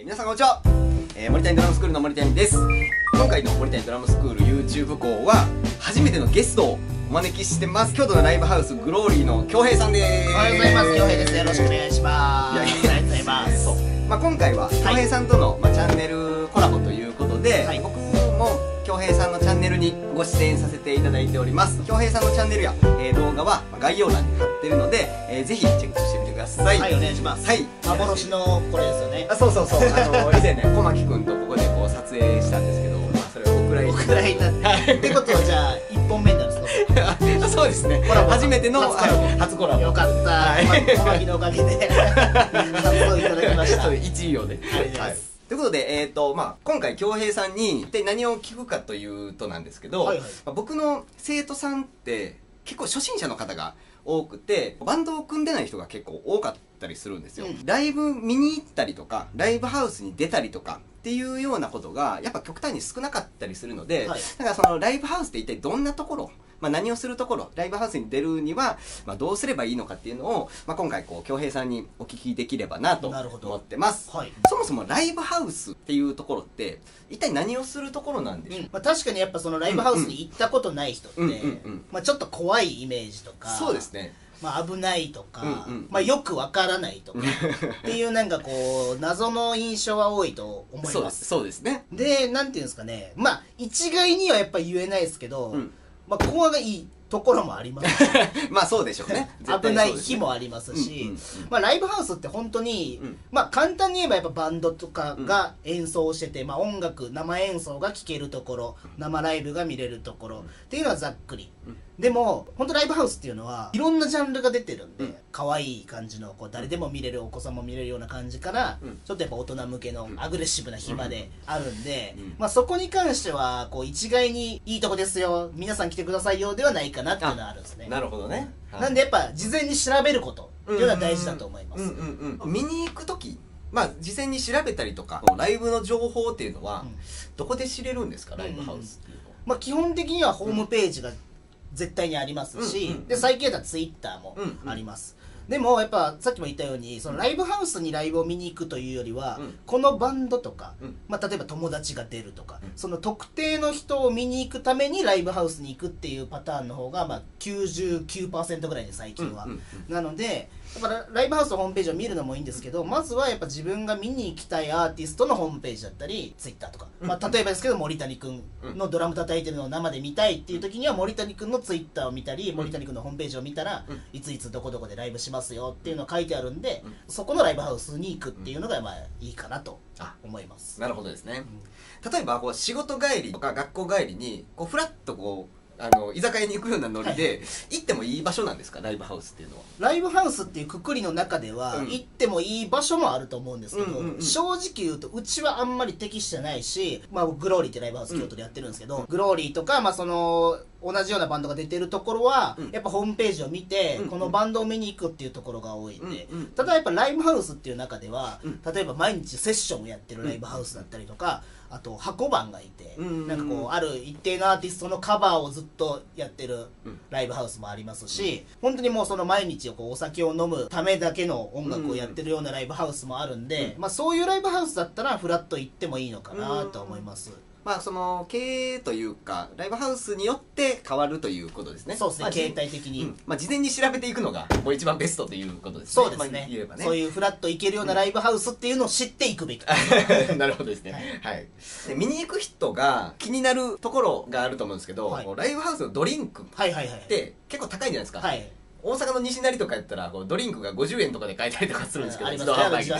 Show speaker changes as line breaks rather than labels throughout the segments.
皆さんこんにちは、森谷ドラムスクールの森谷です。今回の森谷ドラムスクール YouTube 校は初めてのゲストをお招きしてます。京都のライブハウスグローリーの恭平さんです。
おはようございます。恭平です。よろしくお願いします。
いや
ありがとうございます。
今回は恭平さんとの、チャンネルコラボということで、僕も恭平さんのチャンネルにご出演させていただいております。恭平さんのチャンネルや、動画は概要欄に貼ってるので、ぜひチェックしてみてください。
はい、お願いします。
はい、
幻のこれですよね。
あ、そうそうそう、以前ね小牧君とここでこう撮影したんですけど、それをお蔵入り
になってってことはじゃあ1本目になるんですか？
そうですね、初めての初コラボ。
よかった、小牧のおかげで発想いただきました。
1位をね。ということで、今回恭平さんに一体何を聞くかというとなんですけど、僕の生徒さんって結構初心者の方が多くて、バンドを組んでない人が結構多かったりするんですよ。ライブ見に行ったりとか、ライブハウスに出たりとかっていうようなことがやっぱ極端に少なかったりするので、だからそのライブハウスって一体どんなところ、何をするところ、ライブハウスに出るには、どうすればいいのかっていうのを、今回こう恭平さんにお聞きできればなと思ってます。そもそもライブハウスっていうところって一体何をするところなんでしょう？
確かにやっぱそのライブハウスに行ったことない人ってちょっと怖いイメージとか、
そうですね、
危ないとか、よくわからないとかっていうなんかこう謎の印象は多いと思います。
そうですね。
で、なんていうんですかね、一概にはやっぱ言えないですけど、ここがいいところもありますし
そうでしょうね。
危ない日もありますし、ライブハウスって本当に、簡単に言えばやっぱバンドとかが演奏してて、音楽、生演奏が聴けるところ、生ライブが見れるところっていうのはざっくり。でも本当ライブハウスっていうのはいろんなジャンルが出てるんで、可愛い感じのこう誰でも見れる、お子さんも見れるような感じから、ちょっとやっぱ大人向けのアグレッシブな日まであるんで、そこに関してはこう一概にいいとこですよ、皆さん来てくださいよではないかなっていうのはあるんですね。
なるほどね。
なんでやっぱ事前に調べることっていうのは大事だと思います。
見に行く時、事前に調べたりとか、ライブの情報っていうのはどこで知れるんですか？ライブハウスっていうのは。
基本的にはホームページが絶対にありますし、で最近だったらツイッターもあります。でもやっぱさっきも言ったように、そのライブハウスにライブを見に行くというよりは、このバンドとか、例えば友達が出るとか、その特定の人を見に行くためにライブハウスに行くっていうパターンの方が99% ぐらいで最近は。なのでやっぱライブハウスのホームページを見るのもいいんですけど、まずはやっぱ自分が見に行きたいアーティストのホームページだったりツイッターとか、例えばですけど森谷君のドラム叩いてるのを生で見たいっていう時には森谷君のツイッターを見たり、森谷君のホームページを見たら、いついつどこどこでライブしますよっていうのが書いてあるんで、そこのライブハウスに行くっていうのがいいかなと思います。
なるほどですね。例えばこう仕事帰りとか学校帰りにこうフラッとこう居酒屋に行くようなノリで行ってもいい場所なんですか？ライブハウスっていうのは。
ライブハウスっていうくくりの中では行ってもいい場所もあると思うんですけど、正直言うとうちはあんまり適してないし、グローリーってライブハウス京都でやってるんですけど、グローリーとかその同じようなバンドが出てるところはやっぱホームページを見てこのバンドを見に行くっていうところが多いんで、ただやっぱライブハウスっていう中では例えば毎日セッションをやってるライブハウスだったりとか、あと箱番がいて、なんかこうある一定のアーティストのカバーをずっとやってるライブハウスもありますし、本当にもうその毎日こうお酒を飲むためだけの音楽をやってるようなライブハウスもあるんで、そういうライブハウスだったらフラッと行ってもいいのかなと思います。
その経営というかライブハウスによって変わるということですね。
そうですね、形態的に、
事前に調べていくのがもう一番ベストということですね。
そうですね、そういうフラッと行けるようなライブハウスっていうのを知っていくべき
なるほどですね。で見に行く人が気になるところがあると思うんですけど、ライブハウスのドリンクって結構高いじゃないですか。大阪の西成とかやったらドリンクが50円とかで買えたりとかするんですけど、自動販売機で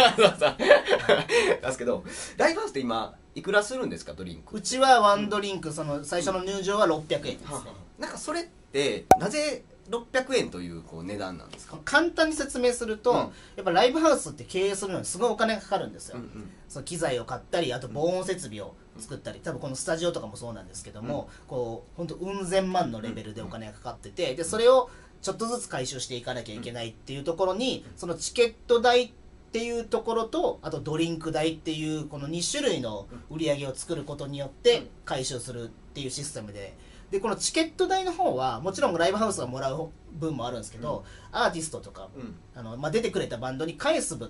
ですけど、ライブハウスって今いくらするんですか？ドリンク。
うちはワンドリンク、その最初の入場は600円ですね。
なんかそれってなぜ600円という値段なんですか？
簡単に説明すると、やっぱライブハウスって経営するのにすごいお金がかかるんですよ。その機材を買ったり、あと防音設備を作ったり、多分このスタジオとかもそうなんですけども、こう本当うん千万のレベルでお金がかかってて、でそれをちょっとずつ回収していかなきゃいけないっていうところに、そのチケット代っていうところと、あとドリンク代っていうこの2種類の売り上げを作ることによって回収するっていうシステムで、でこのチケット代の方はもちろんライブハウスがもらう分もあるんですけど、アーティストとか、出てくれたバンドに返す分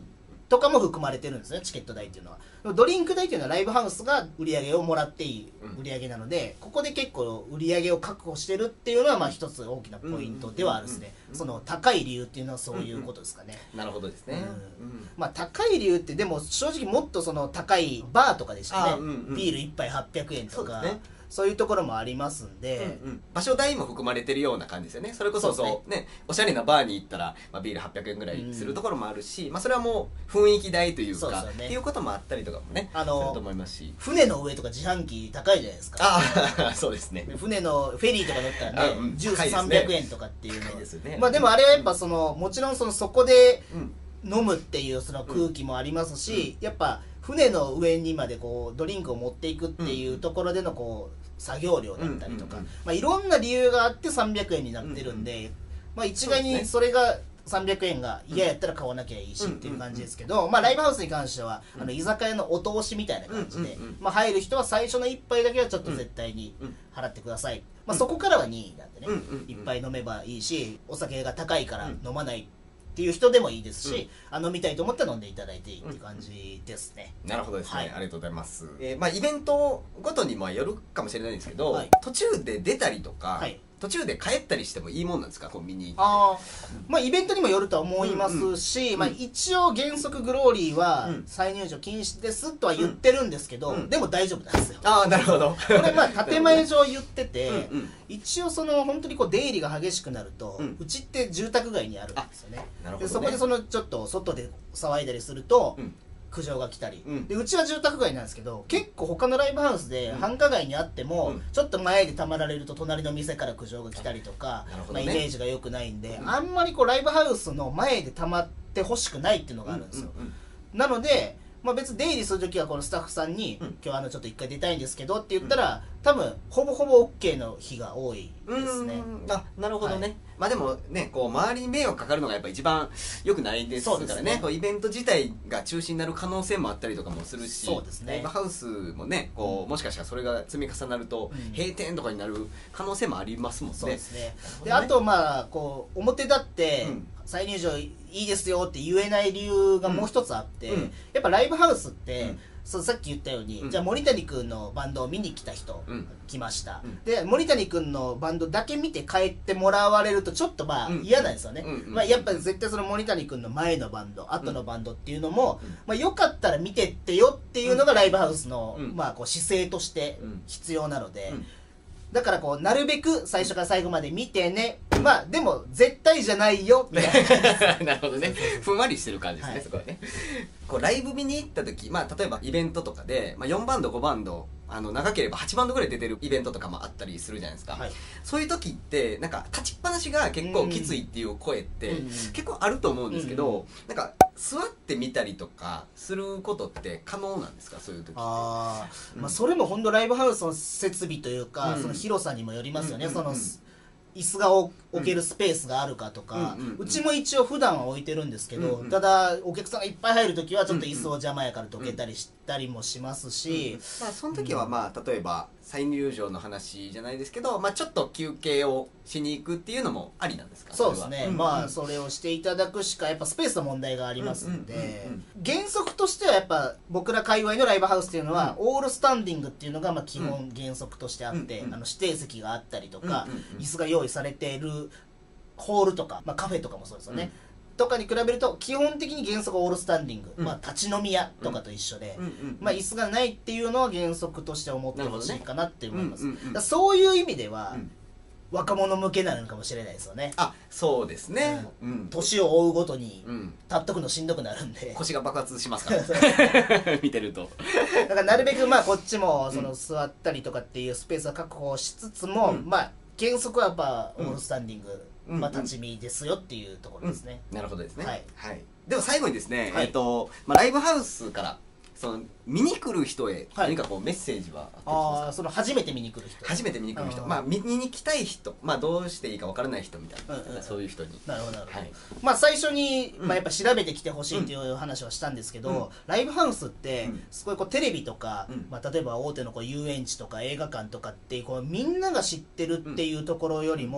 とかも含まれてるんですね、チケット代っていうのは。ドリンク代っていうのはライブハウスが売り上げをもらっていい売り上げなので、ここで結構売り上げを確保してるっていうのはまあ一つ大きなポイントではあるんですね。その高い理由っていうのはそういうことですかね。
なるほどですね。
まあ高い理由ってでも正直もっとその高いバーとかでしたね。ビール1杯800円とか。そういうところもありますんで、
場所代も含まれてるような感じですよね。それこそね、おしゃれなバーに行ったら、まあ、ビール800円ぐらいするところもあるし、まあそれはもう雰囲気代というかっていうこともあったりとかもね、すると思いますし、
船の上とか自販機高いじゃないですか。
ああそうですね。
船のフェリーとか乗ったらね、ジュース300円とかっていうの
ですね。
まあでもあれはやっぱそのもちろんそこで飲むっていうその空気もありますし、やっぱ船の上にまでこうドリンクを持っていくっていうところでのこう作業量だったりとか、まあいろんな理由があって300円になってるんで、まあ一概にそれが300円が嫌やったら買わなきゃいいしっていう感じですけど、まあライブハウスに関しては居酒屋のお通しみたいな感じで、まあ入る人は最初の一杯だけはちょっと絶対に払ってください。まあそこからは任意なんでね、一杯飲めばいいし、お酒が高いから飲まないっていう人でもいいですし、飲みたいと思ったら飲んでいただいていいっていう感じですね。
なるほどですね、ありがとうございます。まあイベントごとにもよるかもしれないんですけど、途中で出たりとか、途中で帰ったりしてもいいもんなんですか、コンビニ。
まあイベントにもよるとは思いますし、まあ一応原則グローリーは再入場禁止ですとは言ってるんですけど、でも大丈夫なんですよ。
ああ、なるほど。
これまあ建前上言ってて、一応その本当にこう出入りが激しくなると、うちって住宅街にあるんですよね。でそこでそのちょっと外で騒いだりすると苦情が来たり、でうちは住宅街なんですけど、結構他のライブハウスで繁華街にあっても、ちょっと前でたまられると隣の店から苦情が来たりとか、まあイメージが良くないんで、あんまりこうライブハウスの前でたまってほしくないっていうのがあるんですよ。なのでまあ別に出入りするときはこのスタッフさんに「今日ちょっと一回出たいんですけど」って言ったら、多分ほぼほぼ OK の日が多いですね。
なるほどね。まあでもね、こう周りに迷惑かかるのがやっぱ一番良くないですからね。こうイベント自体が中止になる可能性もあったりとかもするし、ライブハウスもね、こうもしかしたらそれが積み重なると閉店とかになる可能性もありますもんね。
そうですね。であとまあこう表立って再入場いいですよって言えない理由がもう一つあって、やっぱライブハウスって、さっき言ったように、じゃあ森谷君のバンドを見に来た人、来ました、で森谷君のバンドだけ見て帰ってもらわれるとちょっとまあ嫌なんですよね。まあやっぱり絶対その森谷君の前のバンド後のバンドっていうのも、まあよかったら見てってよっていうのがライブハウスの、まあこう姿勢として必要なので、だからこうなるべく最初から最後まで見てね、まあでも絶対じゃないよみたいな。
なるほどね。ふんわりしてる感じですね、そこはね。こうライブ見に行った時、まあ例えばイベントとかで、まあ、4バンド5バンド長ければ8バンドぐらい出てるイベントとかもあったりするじゃないですか、そういう時ってなんか立ちっぱなしが結構きついっていう声って結構あると思うんですけど、なんか座ってみたりとかすることって可能なんですか、そういう時って。
まあそれも本当ライブハウスの設備というか、その広さにもよりますよね。その椅子が置けるスペースがあるかとか、うちも一応普段は置いてるんですけど、ただお客さんがいっぱい入るときはちょっと椅子を邪魔やからどけたりしたりもしますし、
まあその時はまあ例えば再入場の話じゃないですけど、まあちょっと休憩をしに行くっていうのもありなんですか。
そうですね、まあそれをしていただくしかやっぱスペースの問題がありますんで、原則としてはやっぱ僕ら界隈のライブハウスっていうのはオールスタンディングっていうのがまあ基本原則としてあって、指定席があったりとか椅子が用意されているホールとか、まあ、カフェとかもそうですよね、とかに比べると基本的に原則オールスタンディング、まあ立ち飲み屋とかと一緒で、まあ椅子がないっていうのは原則として思ってほしいかなって思います。そういう意味では、若者向けなのかもしれないですよね。
そうですね。
年を追うごとに立っとくのしんどくなるんで、
腰が爆発しますから見てると。
だからなるべくまあこっちもその座ったりとかっていうスペースを確保しつつも、まあ原則はやっぱオールスタンディング、まあ立ち見ですよっていうところですね。
なるほどですね。
はい。
では最後にですね、まあライブハウスからその見に来る人へ何かこうメッセージはあったりしますか。
その初めて見に来る人。
初めて見に来る人、まあ見に来たい人、まあどうしていいかわからない人みたいな、そういう人に。
なるほどなるほど。まあ最初にまあやっぱ調べてきてほしいっていう話はしたんですけど、ライブハウスってすごいこうテレビとか、まあ例えば大手のこう遊園地とか映画館とかってこうみんなが知ってるっていうところよりも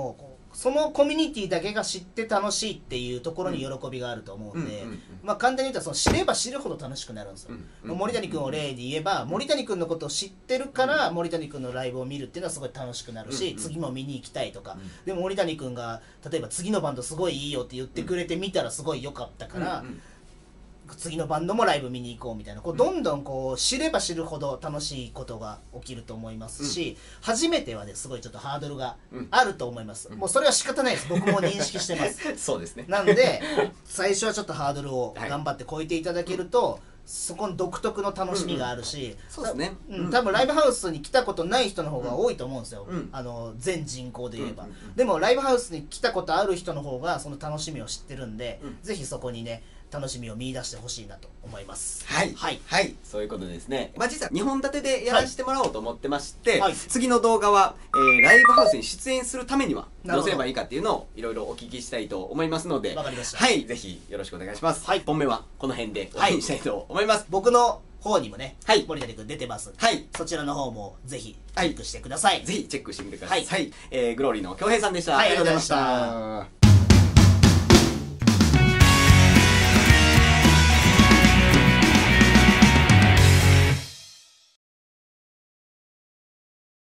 そのコミュニティだけが知って楽しいっていうところに喜びがあると思うんで、まあ簡単に言ったらその知れば知るほど楽しくなるんですよ。森谷君を例に言えば、森谷君のことを知ってるから森谷君のライブを見るっていうのはすごい楽しくなるし、次も見に行きたいとか、でも森谷君が例えば次のバンドすごいいいよって言ってくれて見たらすごい良かったから、次のバンドもライブ見に行こうみたいな、こうどんどんこう知れば知るほど楽しいことが起きると思いますし、初めてはねすごいちょっとハードルがあると思います。もうそれは仕方ないです。僕も認識してます
そうですね。
なんで最初はちょっとハードルを頑張って超えていただけると、そこの独特の楽しみがあるし、
そうですね。
多分ライブハウスに来たことない人の方が多いと思うんですよ、全人口で言えば。でもライブハウスに来たことある人の方がその楽しみを知ってるんで、ぜひそこにね楽しみを見出してほしいなと思います。
はいはいはい、そういうことですね。まあ実は2本立てでやらせてもらおうと思ってまして、次の動画は、ライブハウスに出演するためにはどうすればいいかっていうのをいろいろお聞きしたいと思いますので、
わかりました。
はい、ぜひよろしくお願いします。1本目はこの辺で終わりにしたいと思います。
僕の方にもね、森谷君出てます。そちらの方もぜひチェックしてください。
ぜひチェックしてみてください。グローリーの恭平さんでした。
ありがとうございました。